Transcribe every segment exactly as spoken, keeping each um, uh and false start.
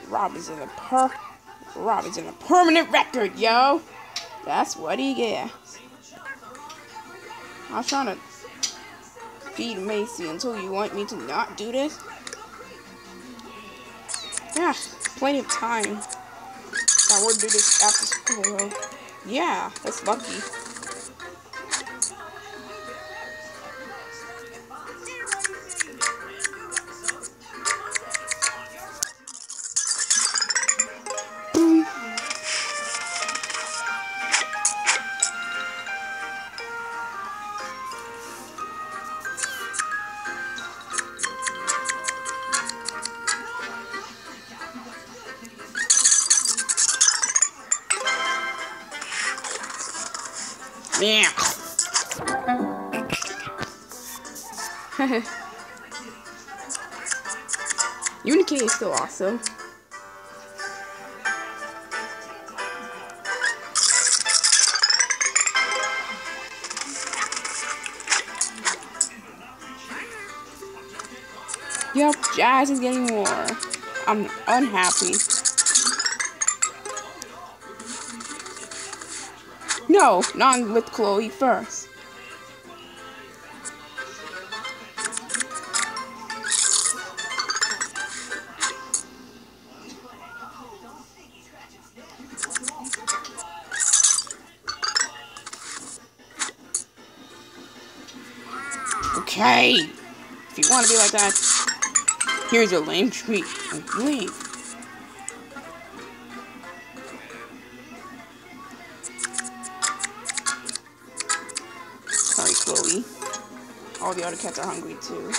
Rob is in a per Rob is in a permanent record, yo. That's what he gets. I was trying to feed Macy until you want me to not do this. Yeah, plenty of time. Now we'll do this after school. Yeah, that's lucky. Yeah. Unity is still awesome. Yep, Jazz is getting more. I'm unhappy. No, not with Chloe first. Okay, if you want to be like that, here's your lame treat. Leave. Sorry, Chloe. All the other cats are hungry too.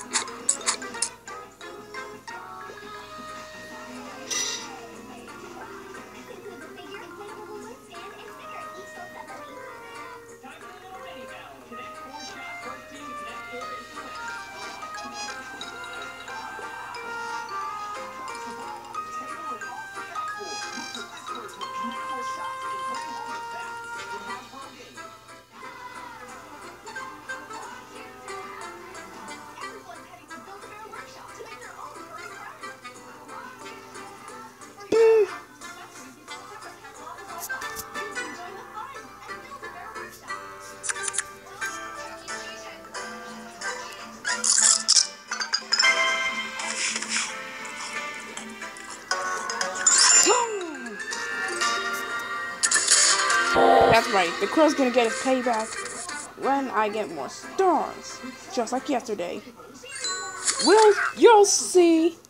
That's right, the crow's gonna get his payback when I get more stars, just like yesterday. Well, you'll see.